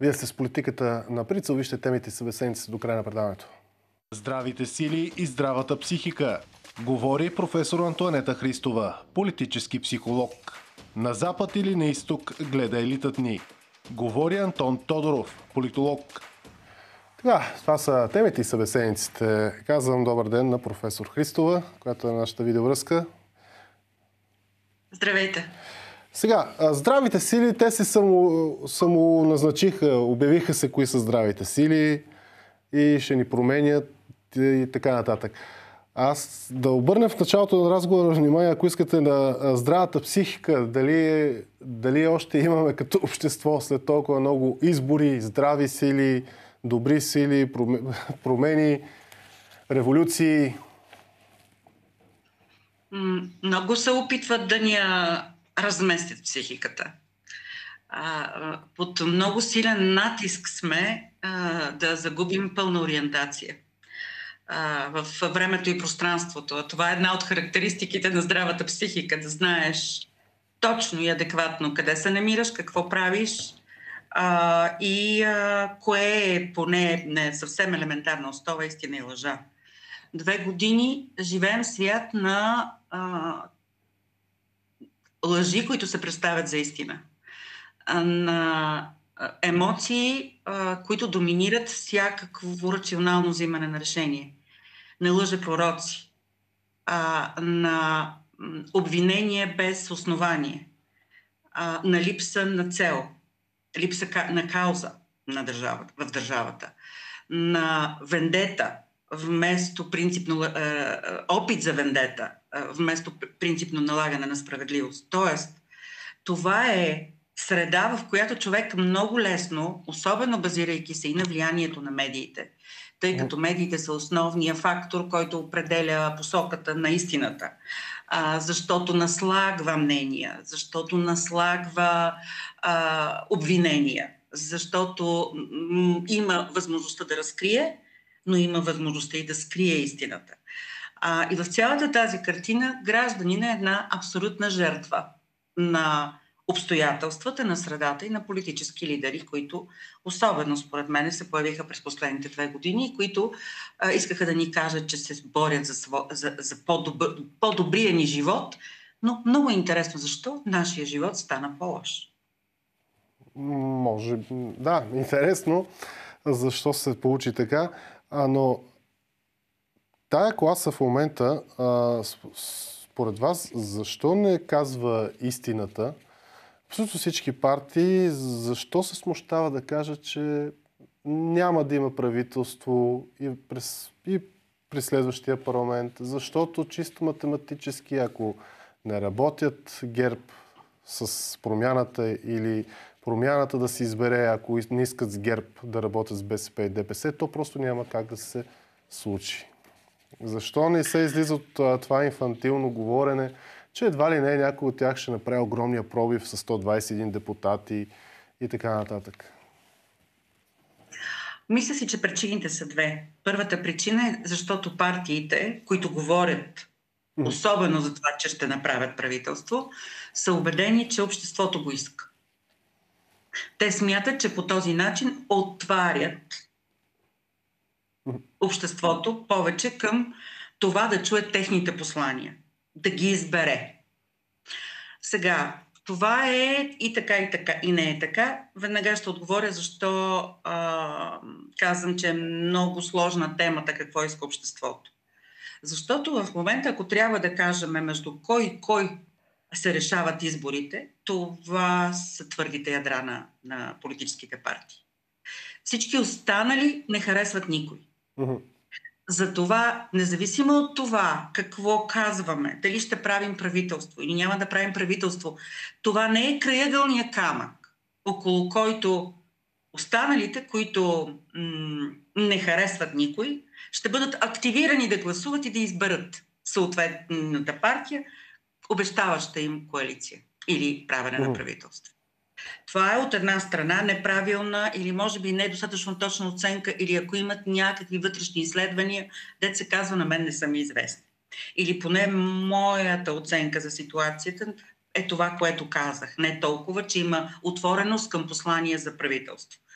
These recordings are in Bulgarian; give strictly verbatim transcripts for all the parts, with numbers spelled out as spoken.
Вие сте с политиката на Прицел. Вижте темите и събеседниците до края на предаването. Здравите сили и здравата психика. Говори професор Антоанета Христова, политически психолог. На запад или на изток гледа елитът ни. Говори Антон Тодоров, политолог. Така, това са темите и събеседниците. Казвам добър ден на професор Христова, която е нашата видеовръзка. Здравейте! Сега, здравите сили, те се само, само назначиха, обявиха се кои са здравите сили и ще ни променят и така нататък. Аз да обърнем в началото на разговора внимание, ако искате, на здравата психика, дали, дали още имаме като общество след толкова много избори, здрави сили, добри сили, промени, революции. Много се опитват да ни разместят психиката. Под много силен натиск сме да загубим пълна ориентация в времето и пространството. Това е една от характеристиките на здравата психика, да знаеш точно и адекватно къде се намираш, какво правиш и кое е поне не съвсем елементарна основа, истина и лъжа. Две години живеем в свят на а, лъжи, които се представят за истина. На емоции, а, които доминират всякакво рационално взимане на решение. На лъжепророци. А, на обвинение без основание. А, на липса на цел. Липса на кауза на държавата, в държавата. На вендета. Вместо принципно е, опит за вендета, е, вместо принципно налагане на справедливост. Тоест, това е среда, в която човек много лесно, особено базирайки се и на влиянието на медиите, тъй като медиите са основният фактор, който определя посоката на истината, а, защото наслагва мнения, защото наслагва а, обвинения, защото м- има възможността да разкрие, но има възможността и да скрие истината. А, и в цялата тази картина гражданин е една абсолютна жертва на обстоятелствата, на средата и на политически лидери, които особено според мен се появиха през последните две години, които а, искаха да ни кажат, че се борят за, за, за по-добър, по-добрия ни живот, но много интересно защо нашия живот стана по-лош. Може, да, интересно защо се получи така. А, но тая класа в момента, а, според вас, защо не казва истината? Абсолютно всички партии, защо се смущава да кажат, че няма да има правителство и, през, и при следващия парламент? Защото чисто математически, ако не работят ГЕРБ с промяната или промяната да се избере, ако не искат с ГЕРБ да работят с БСП и ДПС, то просто няма как да се случи. Защо не се излиза от това инфантилно говорене, че едва ли не някой от тях ще направи огромния пробив с сто двадесет и един депутати и така нататък? Мисля си, че причините са две. Първата причина е, защото партиите, които говорят особено за това, че ще направят правителство, са убедени, че обществото го иска. Те смятат, че по този начин отварят обществото повече към това да чуе техните послания, да ги избере. Сега, това е и така, и така, и не е така. Веднага ще отговоря защо а, казвам, че е много сложна темата какво иска обществото. Защото в момента, ако трябва да кажем между кой и кой се решават изборите, това са твърдите ядра на, на политическите партии. Всички останали не харесват никой. Uh-huh. Затова, независимо от това какво казваме, дали ще правим правителство или няма да правим правителство, това не е крайъгълния камък, около който останалите, които м- не харесват никой, ще бъдат активирани да гласуват и да изберат съответната партия, обещаваща им коалиция или правене на правителство. Това е от една страна неправилна или може би недостатъчно точна оценка, или ако имат някакви вътрешни изследвания, дето се казва, на мен не са ми известни. Или поне моята оценка за ситуацията е това, което казах. Не толкова, че има отвореност към послание за правителство.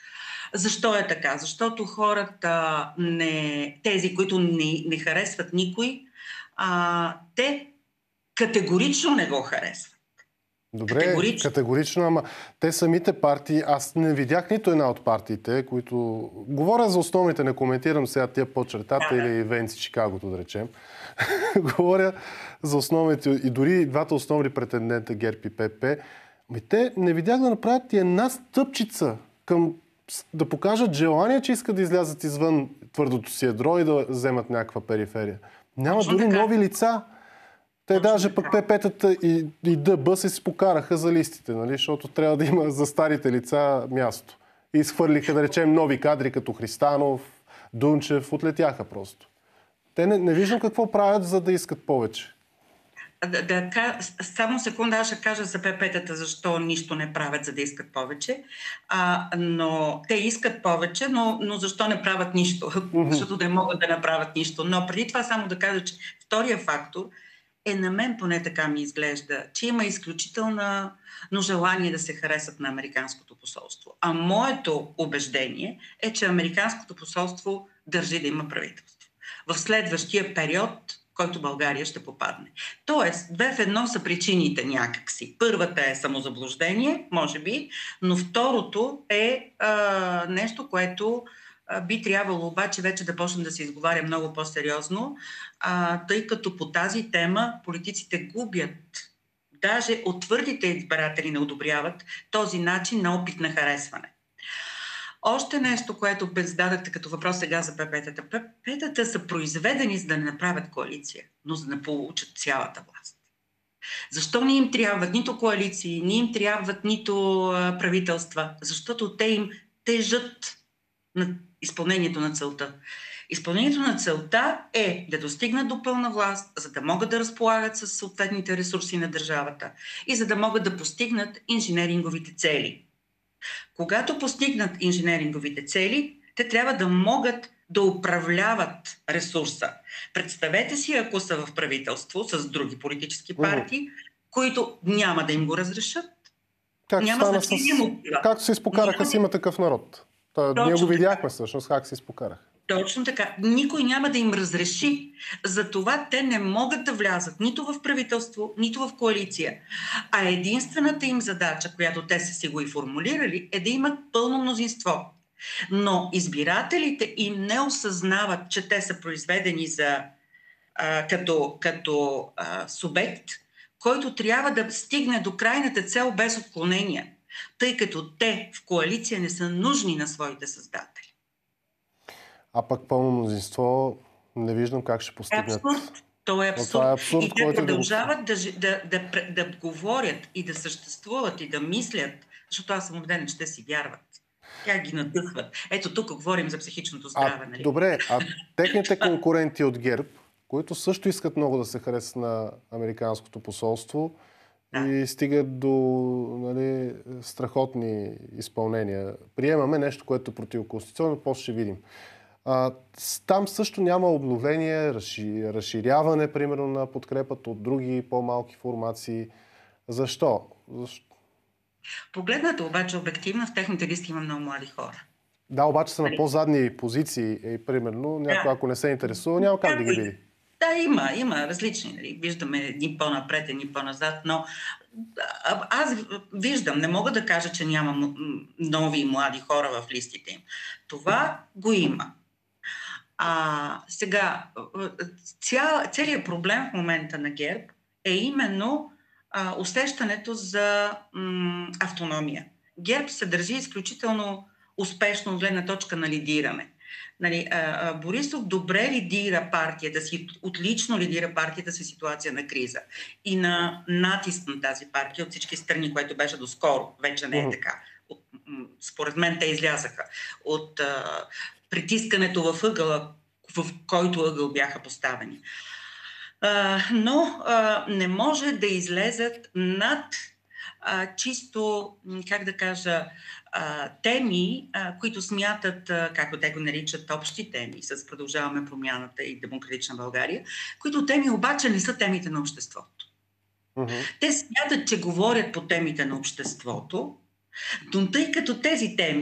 Защо е така? Защото хората, не, тези, които не, не харесват никой, а, те категорично не го харесват. Добре, категорично. категорично, ама те самите партии, аз не видях нито една от партиите, които... Говоря за основните, не коментирам сега тия по-чертата да, да. или Венци Чикагото, да речем. Говоря за основните и дори двата основни претендента ГЕРБ и ПП. Ами те не видях да направят и една стъпчица към да покажат желание, че искат да излязат извън твърдото си ядро и да вземат някаква периферия. Няма Точно дори така. нови лица. Те Точно даже така. пък ПП-тата и, и ДБ се си покараха за листите, нали? Защото трябва да има за старите лица място. И изхвърлиха, да речем, нови кадри като Христанов, Дунчев, отлетяха просто. Те не, не виждам какво правят, за да искат повече. Да, да, само секунда, аз ще кажа за ПП-тата защо нищо не правят, за да искат повече. А, но те искат повече, но, но защо не правят нищо? Mm-hmm. Защото не могат да направят нищо. Но преди това само да кажа, че втория фактор е, на мен поне така ми изглежда, че има изключително желание да се харесат на Американското посолство. А моето убеждение е, че Американското посолство държи да има правителство в следващия период, който България ще попадне. Тоест, две в едно са причините някакси. Първата е самозаблуждение, може би, но второто е а, нещо, което а, би трябвало обаче вече да почне да се изговаря много по-сериозно, а, тъй като по тази тема политиците губят. Даже от твърдите избиратели не одобряват този начин на опит на харесване. Още нещо, което бе зададахте като въпрос сега за ПП-тата. ПП-тата са произведени за да не направят коалиция, но за да получат цялата власт. Защо не им трябват нито коалиции, не им трябват нито а, правителства? Защото те им тежат на изпълнението на целта. Изпълнението на целта е да достигнат до пълна власт, за да могат да разполагат с съответните ресурси на държавата и за да могат да постигнат инженеринговите цели. Когато постигнат инженеринговите цели, те трябва да могат да управляват ресурса. Представете си, ако са в правителство с други политически партии, mm-hmm. които няма да им го разрешат. Как няма значение с... мотива. Както се изпокараха с Има такъв народ. Та, ние го видяхме всъщност как се изпокараха. Точно така. Никой няма да им разреши. Затова те не могат да влязат нито в правителство, нито в коалиция. А единствената им задача, която те са си го и формулирали, е да имат пълно мнозинство. Но избирателите им не осъзнават, че те са произведени за, а, като, като а, субект, който трябва да стигне до крайната цел без отклонения, тъй като те в коалиция не са нужни на своите създатели. А пък пълно мнозинство не виждам как ще постигнат. Абсурд. То е абсурд. Това е абсурд, и те който продължават да, да, да, да, да, да говорят и да съществуват и да мислят, защото аз съм убедена, че те си вярват. Тя ги надъхват. Ето тук говорим за психичното здраве. А, нали? Добре, а техните конкуренти от ГЕРБ, които също искат много да се харесат на Американското посолство, да. И стигат до, нали, страхотни изпълнения. Приемаме нещо, което е противоконституционно, после ще видим. А, там също няма обновление, разширяване, примерно, на подкрепата от други по-малки формации. Защо? Защо? Погледнато обаче обективно, в техните листи има много млади хора. Да, обаче са на по-задни позиции. И, примерно, някой, да. Ако не се интересува, няма как да ги види. Да, има, има различни. Нали? Виждаме едни по-напред, едни по-назад, но аз виждам, не мога да кажа, че няма нови и млади хора в листите им. Това го има. А, сега, цял, целият проблем в момента на ГЕРБ е именно а, усещането за м, автономия. ГЕРБ се държи изключително успешно от гледна точка на лидиране. Нали, а, а, Борисов добре лидира партията си, отлично лидира партията си в ситуация на криза и на натиск на тази партия от всички страни, което беше доскоро. Вече не е така. От, м, според мен те излязаха от а, притискането в ъгъла, в който ъгъл бяха поставени. А, но а, не може да излезат над а, чисто, как да кажа, а, теми, а, които смятат, а, както те го наричат, общи теми, с Продължаваме промяната и Демократична България, които теми обаче не са темите на обществото. Uh-huh. Те смятат, че говорят по темите на обществото, но тъй като тези теми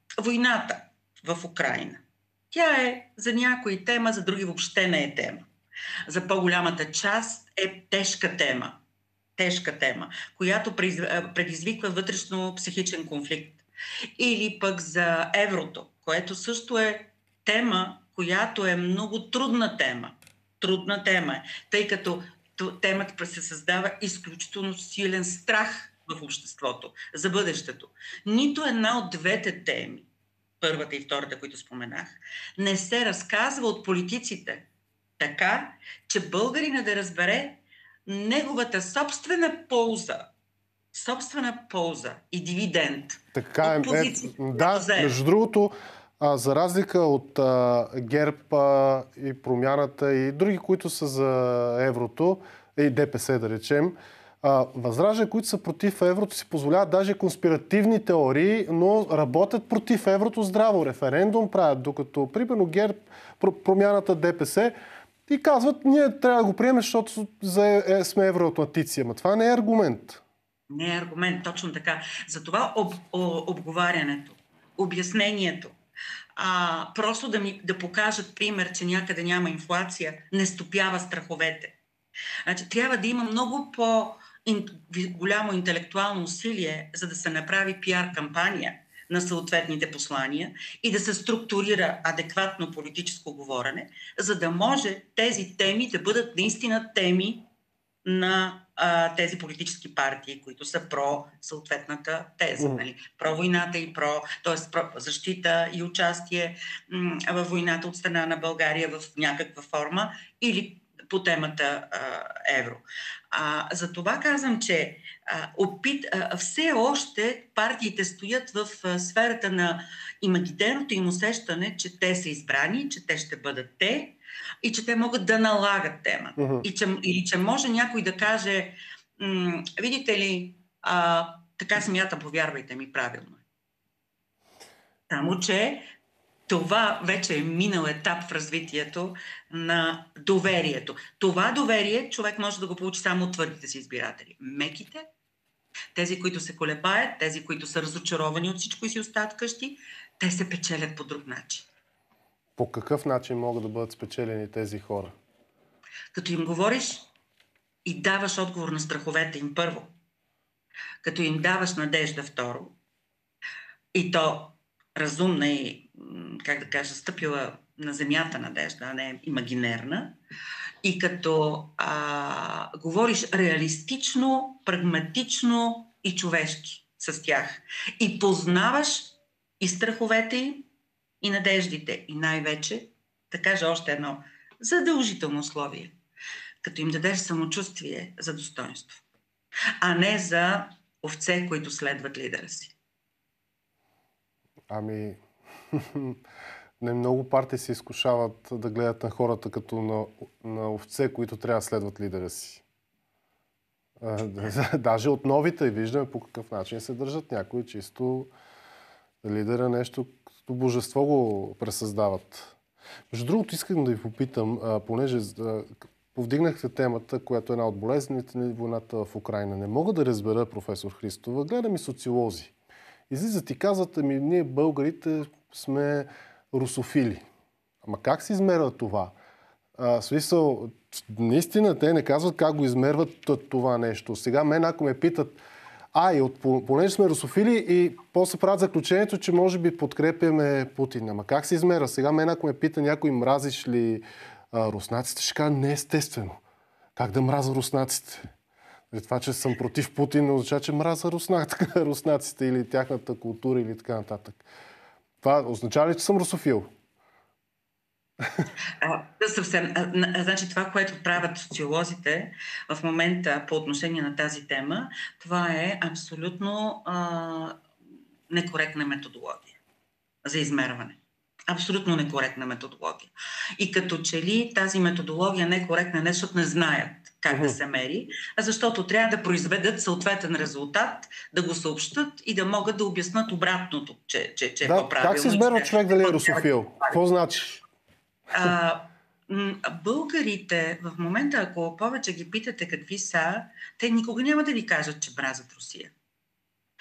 войната в Украйна. Тя е за някои тема, за други въобще не е тема. За по-голямата част е тежка тема. Тежка тема, която предизвиква вътрешно психичен конфликт. Или пък за еврото, което също е тема, която е много трудна тема. Трудна тема е, тъй като темата се създава изключително силен страх в обществото за бъдещето. Нито една от двете теми, първата и втората, които споменах, не се разказва от политиците така, че българина да разбере неговата собствена полза, собствена полза и дивиденд. Така е. е да, между другото, а, за разлика от а, ГЕРБ а, и Промяната и други, които са за еврото, и ДПС да речем, а, Възраждане, които са против еврото, си позволяват даже конспиративни теории, но работят против еврото здраво. Референдум правят, докато примерно ГЕРБ, Промяната, ДПС и казват, ние трябва да го приемем, защото за, е, сме евроатлантици. Ама това не е аргумент. Не е аргумент, точно така. Затова об, об, обговарянето, обяснението, а, просто да, ми, да покажат пример, че някъде няма инфлация, не стопява страховете. Значи, трябва да има много по-голямо интелектуално усилие, за да се направи пиар кампания на съответните послания и да се структурира адекватно политическо говорене, за да може тези теми да бъдат наистина теми на а, тези политически партии, които са про съответната теза. Mm. Нали? Про войната и про, т.е. про защита и участие м- във войната от страна на България в някаква форма или по темата а, евро. А, за това казвам, че а, опит, а, все още партиите стоят в а, сферата на имагинерното им усещане, че те са избрани, че те ще бъдат те и че те могат да налагат тема. Uh-huh. И че, или че може някой да каже, м- видите ли, а, така смята, повярвайте ми, правилно. Само, че това вече е минал етап в развитието на доверието. Това доверие човек може да го получи само от твърдите си избиратели. Меките, тези, които се колебаят, тези, които са разочаровани от всичко и си остават къщи, те се печелят по друг начин. По какъв начин могат да бъдат спечелени тези хора? Като им говориш и даваш отговор на страховете им първо, като им даваш надежда второ, и то разумна и, как да кажа, стъпила на земята надежда, а не имагинерна, и като а, говориш реалистично, прагматично и човешки с тях. И познаваш и страховете им, и надеждите. И най-вече, да кажа още едно задължително условие, като им дадеш самочувствие за достоинство, а не за овце, които следват лидера си. Ами, не много партии се изкушават да гледат на хората като на, на овце, които трябва да следват лидера си. Даже от новите виждаме по какъв начин се държат някои, чисто лидера нещо като божество го пресъздават. Между другото, искам да ви попитам, понеже повдигнахте темата, която е една от болезните на войната в Украйна. Не мога да разбера, професор Христова, гледам и социолози. Излизат и казват, ами ние българите сме русофили. Ама как се измерва това? А, смисъл, наистина те не казват как го измерват това нещо. Сега мен, ако ме питат, а, и от, понеже сме русофили и после правят заключението, че може би подкрепяме Путин. Ама как се измерва? Сега мен, ако ме пита някой, мразиш ли а, руснаците, ще кажа, не естествено. Как да мраза руснаците? Това, че съм против Путин, не означава, че мраза руснаците или тяхната култура или така нататък. Това означава ли, че съм русофил? А, съвсем. А, значи това, което правят социолозите в момента по отношение на тази тема, това е абсолютно а, некоректна методология за измерване. Абсолютно некоректна методология. И като че ли тази методология не е коректна, не защото не знаят как uh-huh. да се мери, а защото трябва да произведат съответен резултат, да го съобщат и да могат да обяснат обратното, че, че, че да, е по-правилно. Как се изберва човек дали е русофил? Какво значи? А, българите в момента, ако повече ги питате какви са, те никога няма да ви кажат, че мразят Русия.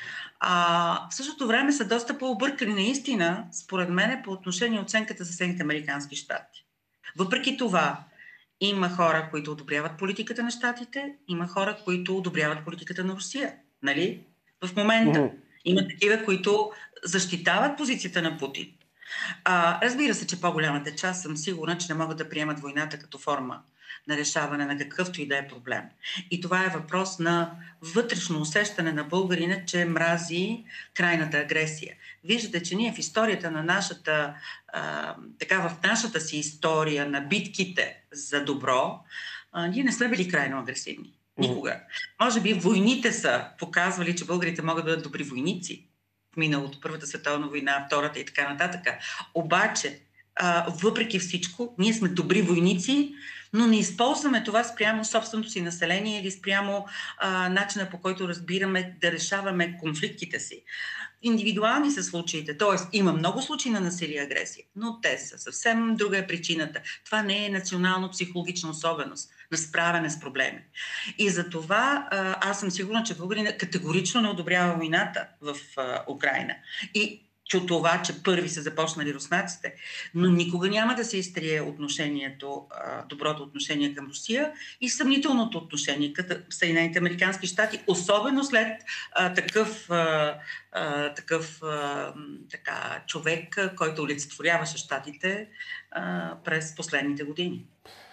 А, в същото време са доста по-объркани наистина, според мен, по отношение оценката за Съединените американски щати. Въпреки това, има хора, които одобряват политиката на щатите, има хора, които одобряват политиката на Русия. Нали? В момента Мгм. има такива, които защитават позицията на Путин. А, разбира се, че по-голямата част съм сигурна, че не могат да приемат войната като форма на решаване на какъвто и да е проблем. И това е въпрос на вътрешно усещане на българина, че мрази крайната агресия. Виждате, че ние в историята на нашата, а, така в нашата си история на битките за добро, а, ние не сме били крайно агресивни. Никога. Може би войните са показвали, че българите могат да бъдат добри войници в миналото, Първата световна война, Втората и така нататък. Обаче, а, въпреки всичко, ние сме добри войници, но не използваме това спрямо собственото си население или спрямо а, начина, по който разбираме да решаваме конфликтите си. Индивидуални са случаите, т.е. има много случаи на насилие и агресия, но те са съвсем друга е причината. Това не е национално-психологична особеност на справяне с проблеми. И за това аз съм сигурна, че българина категорично не одобрява войната в а, Украйна. И че това, че първи са започнали руснаците, но никога няма да се изтрие отношението, доброто отношение към Русия и съмнителното отношение към Съединените американски щати, особено след а, такъв, а, а, такъв а, така, човек, който олицетворяваше щатите а, през последните години.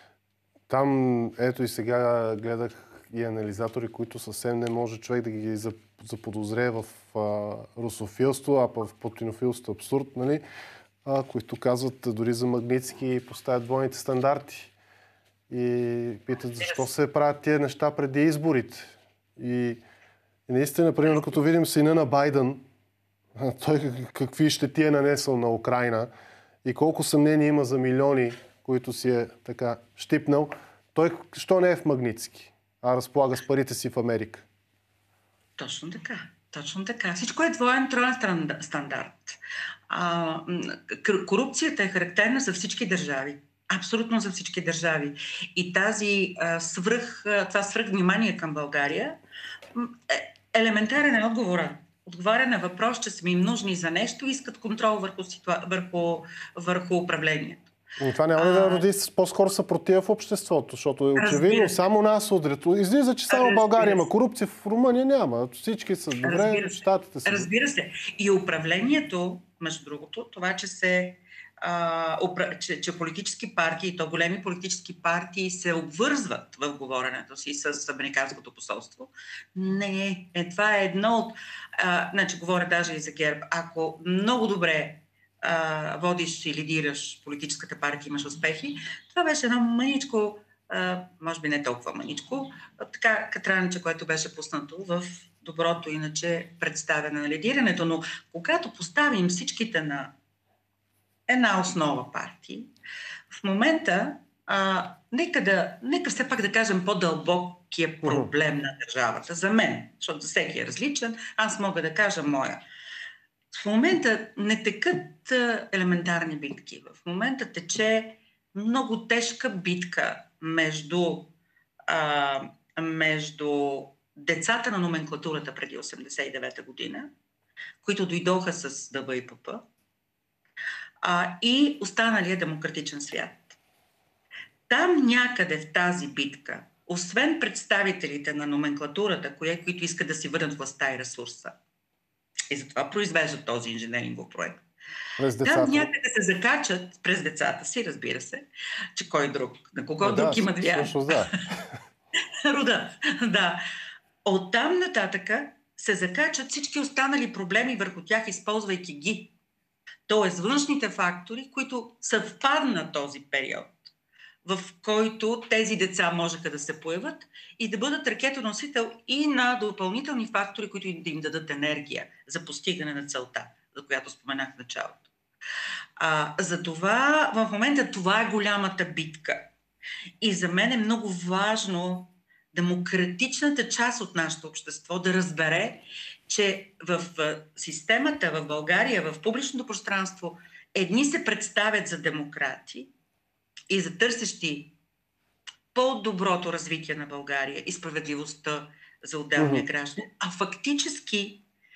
Там, ето и сега гледах и анализатори, които съвсем не може човек да ги заподозре в а, русофилство, а в путинофилство абсурд, нали? А, които казват дори за Магнитски поставят двойните стандарти. И питат защо се правят тия неща преди изборите. И, и наистина, например, като видим сина на Байден, той какви щети е нанесъл на Украйна и колко съмнение има за милиони, които си е така щипнал, той що не е в Магнитски, а разполага с парите си в Америка? Точно така. Точно така. Всичко е двоен, троен стандарт. А, корупцията е характерна за всички държави. Абсолютно за всички държави. И тази а, свръх, това свръхвнимание към България е елементарен е отговора. Отговаря на въпрос, че са им нужни за нещо и искат контрол върху, ситуа... върху, върху управлението. Но това няма ли да роди по-скоро съпротива в обществото, защото е очевидно само нас удрят. Излиза, че само в България има корупция, в Румъния няма. Всички са добре, щатите са. Разбира се. И управлението, между другото, това, че се а, упра... че, че политически партии, то големи политически партии се обвързват в говоренето си с американското посолство, не е. е това е едно от... А, значи, говоря даже и за ГЕРБ. Ако много добре Uh, водиш и лидираш политическата партия, имаш успехи. Това беше едно мъничко, uh, може би не толкова мъничко, така катраниче, което беше пуснато в доброто иначе представяне на лидирането. Но когато поставим всичките на една основа партии, в момента uh, нека, да, нека все пак да кажем по-дълбокия проблем на държавата. За мен, защото за всеки е различен, аз мога да кажа моя. В момента не текат елементарни битки. В момента тече много тежка битка между, а, между децата на номенклатурата преди осемдесет и девета година, които дойдоха с Д Б и П П, а, и останалия демократичен свят. Там някъде в тази битка, освен представителите на номенклатурата, които искат да си върнат властта и ресурса, и затова произвеждат този инженерингов проект. Там някъде се закачат през децата си, разбира се, че кой друг, на кого да, друг има влияние. Да. Рода, да. Оттам нататъка се закачат всички останали проблеми върху тях, използвайки ги. Тоест външните фактори, които съвпаднат този период, в който тези деца можеха да се появят и да бъдат ракетоносител и на допълнителни фактори, които да им дадат енергия за постигане на целта, за която споменах в началото. А, затова в момента това е голямата битка. И за мен е много важно демократичната част от нашето общество да разбере, че в системата в България, в публичното пространство, едни се представят за демократи и за търсещи по-доброто развитие на България и справедливостта за отделния граждан, а фактически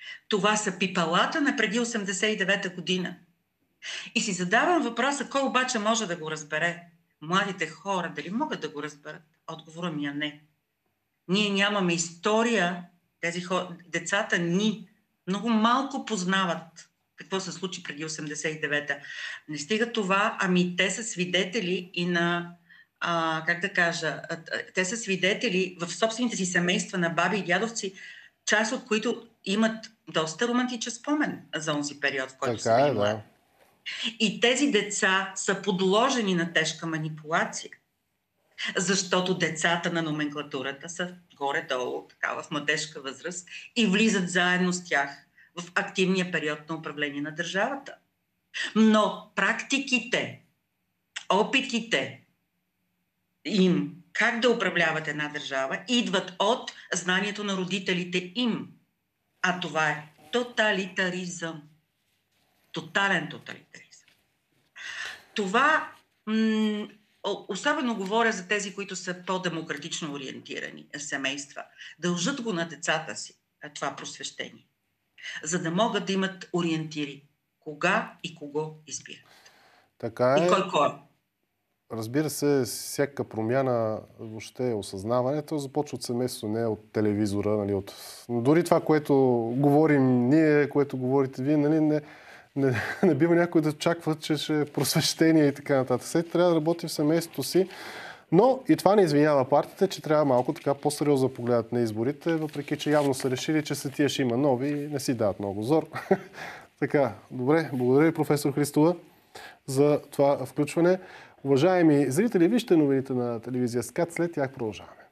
Това са пипалата на преди осемдесет и девета година. И си задавам въпроса, кой обаче може да го разбере? Младите хора дали могат да го разберат? Отговора ми е не. Ние нямаме история, тези хора, децата ни много малко познават какво се случи преди осемдесет и девета. Не стига това, ами те са свидетели и на, а, как да кажа, те са свидетели в собствените си семейства на баби и дядовци, част от които имат доста романтичен спомен за онзи период, в който са били млади. И тези деца са подложени на тежка манипулация, защото децата на номенклатурата са горе-долу, така в младежка възраст и влизат заедно с тях в активния период на управление на държавата. Но практиките, опитите им как да управляват една държава идват от знанието на родителите им. А това е тоталитаризъм. Тотален тоталитаризъм. Това, м- особено говоря за тези, които са по-демократично ориентирани семейства, дължат го на децата си, това просвещение, за да могат да имат ориентири. Кога и кого избират. Така е. И кой кой. Разбира се, всяка промяна въобще е осъзнаването започва от семейството, не от телевизора. Нали, от... Дори това, което говорим ние, което говорите вие, нали, не, не, не бива някой да очаква, че ще е просвещение и така нататък. След трябва да работи в семейството си. Но и това не извинява партиите, че трябва малко така по-сериозно да погледат на изборите, въпреки че явно са решили, че след тия ще има нови и не си дават много зор. Така, добре. Благодаря ви, професор Христова, за това включване. Уважаеми зрители, вижте новините на телевизия СКАТ, след тях продължаваме.